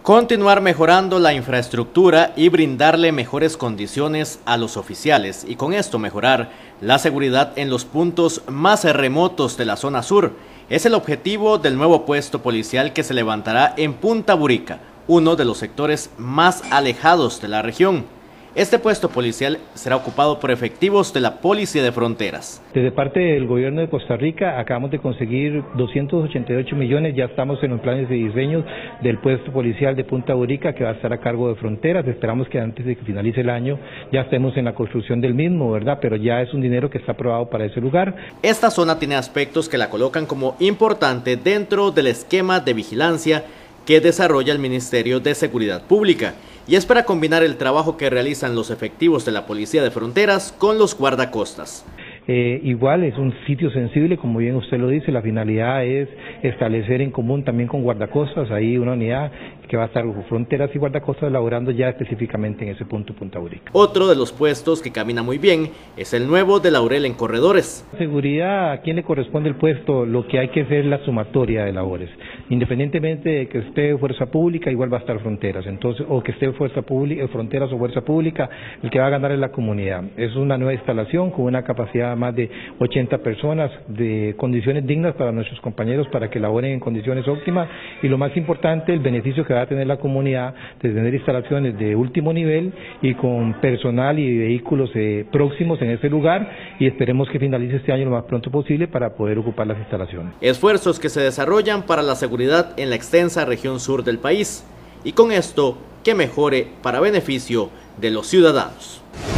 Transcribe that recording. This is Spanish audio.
Continuar mejorando la infraestructura y brindarle mejores condiciones a los oficiales y con esto mejorar la seguridad en los puntos más remotos de la zona sur es el objetivo del nuevo puesto policial que se levantará en Punta Burica, uno de los sectores más alejados de la región. Este puesto policial será ocupado por efectivos de la Policía de Fronteras. Desde parte del gobierno de Costa Rica acabamos de conseguir 288 millones, ya estamos en los planes de diseño del puesto policial de Punta Burica que va a estar a cargo de Fronteras. Esperamos que antes de que finalice el año ya estemos en la construcción del mismo, ¿verdad? Pero ya es un dinero que está aprobado para ese lugar. Esta zona tiene aspectos que la colocan como importante dentro del esquema de vigilancia que desarrolla el Ministerio de Seguridad Pública y es para combinar el trabajo que realizan los efectivos de la Policía de Fronteras con los guardacostas. Igual es un sitio sensible, como bien usted lo dice, la finalidad es establecer en común también con guardacostas, ahí una unidad que va a estar con Fronteras y guardacostas elaborando ya específicamente en ese punto Punta Burica. Otro de los puestos que camina muy bien es el nuevo de Laurel en Corredores. Seguridad, ¿a quién le corresponde el puesto? Lo que hay que hacer es la sumatoria de labores, independientemente de que esté Fuerza Pública, igual va a estar Fronteras, entonces, o que esté Fronteras o Fuerza Pública, el que va a ganar es la comunidad. Es una nueva instalación con una capacidad de más de 80 personas, de condiciones dignas para nuestros compañeros para que laboren en condiciones óptimas y lo más importante, el beneficio que va a tener la comunidad de tener instalaciones de último nivel y con personal y vehículos próximos en ese lugar y esperemos que finalice este año lo más pronto posible para poder ocupar las instalaciones. Esfuerzos que se desarrollan para la seguridad en la extensa región sur del país y con esto que mejore para beneficio de los ciudadanos.